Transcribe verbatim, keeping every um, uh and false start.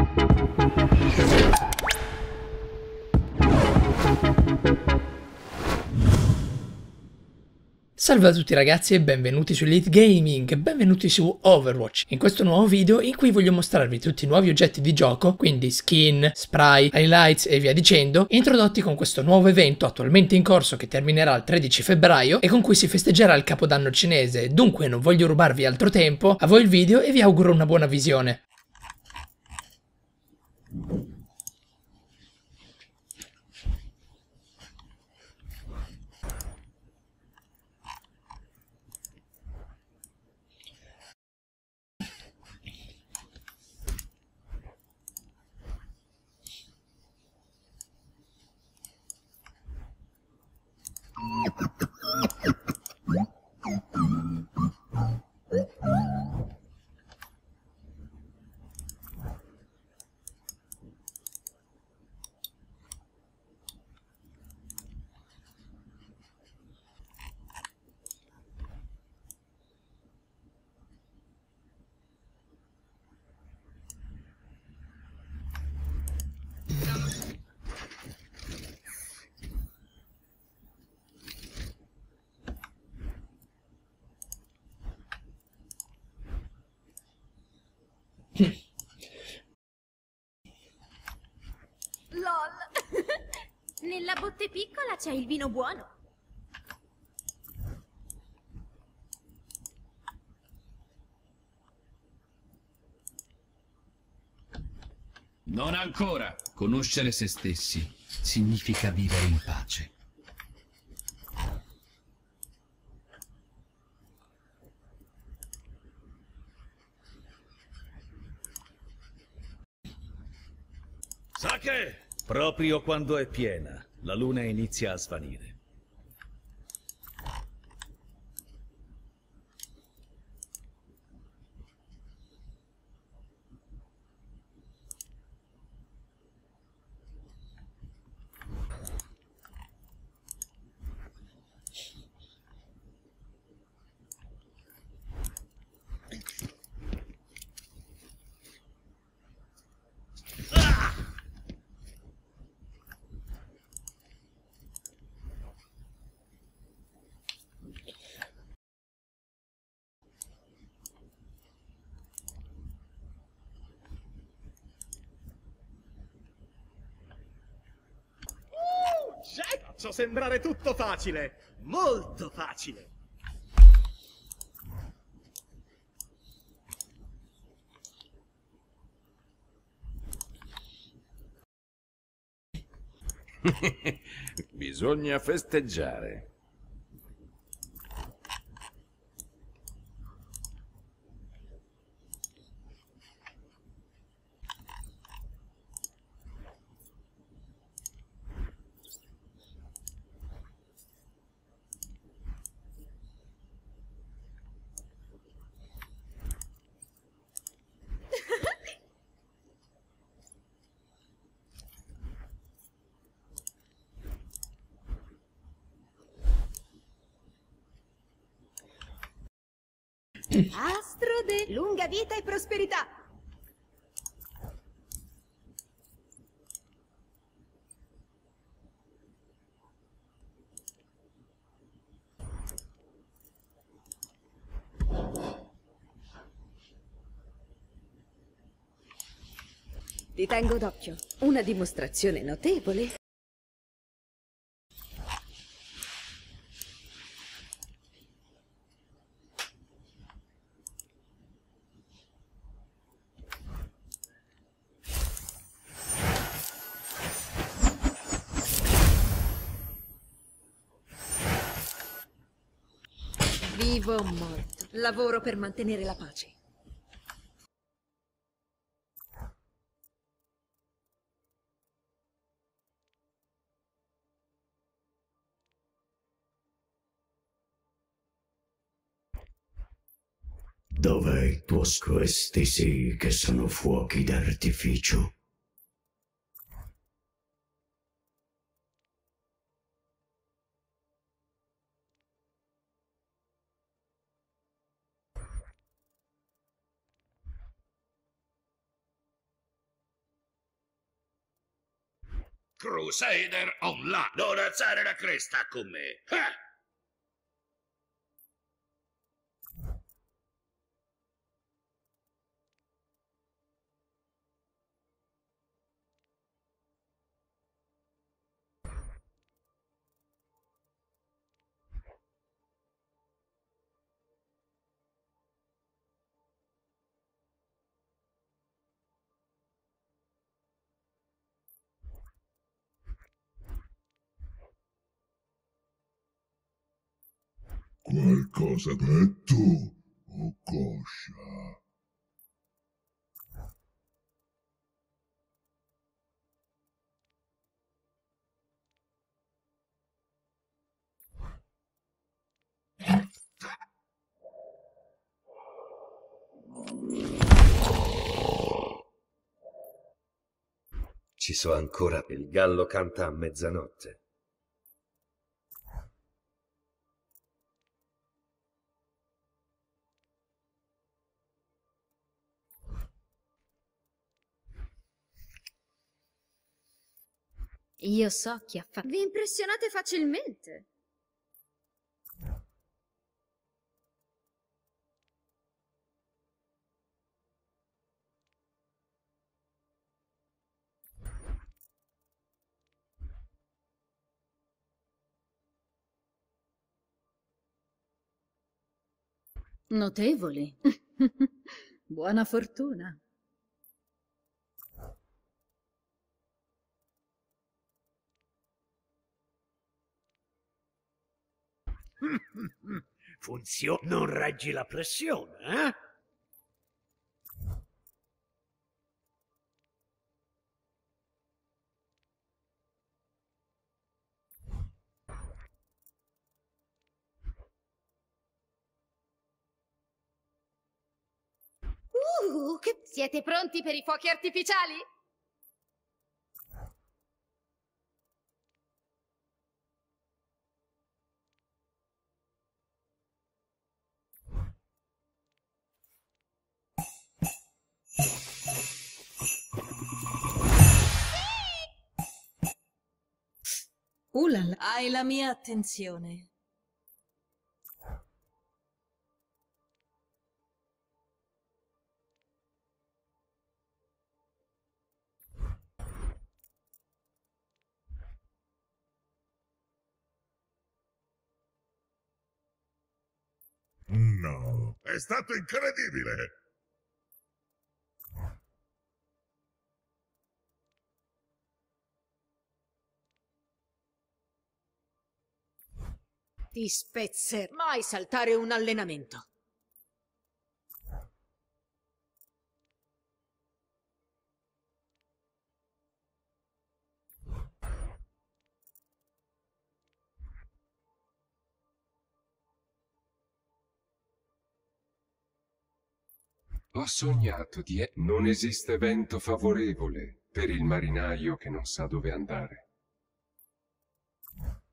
Salve a tutti ragazzi e benvenuti su Elite Gaming, benvenuti su Overwatch, in questo nuovo video in cui voglio mostrarvi tutti i nuovi oggetti di gioco, quindi skin, spray, highlights e via dicendo, introdotti con questo nuovo evento attualmente in corso che terminerà il tredici febbraio e con cui si festeggerà il capodanno cinese. Dunque non voglio rubarvi altro tempo, a voi il video e vi auguro una buona visione. LOL! Nella botte piccola c'è il vino buono. Non ancora. Conoscere se stessi significa vivere in pace. Sake! Proprio quando è piena, la luna inizia a svanire. Faccio sembrare tutto facile, molto facile. Bisogna festeggiare. Astro de lunga vita e prosperità. Ti tengo d'occhio. Una dimostrazione notevole. Vivo o morto, lavoro per mantenere la pace. Dov'è il tuo sc- Questi sì che sono fuochi d'artificio. Crusader online! Non alzare la cresta con me! Ah! Qualcosa detto, o coscia? Ci so ancora, il gallo canta a mezzanotte. Io so chi ha fatto. Vi impressionate facilmente. Notevoli. Buona fortuna. Funziona. Non reggi la pressione, eh? Uh, che... Siete pronti per i fuochi artificiali? Ulala, hai la mia attenzione. No, è stato incredibile! Ti spezzer. Mai saltare un allenamento. Ho sognato di... E- non esiste vento favorevole per il marinaio che non sa dove andare.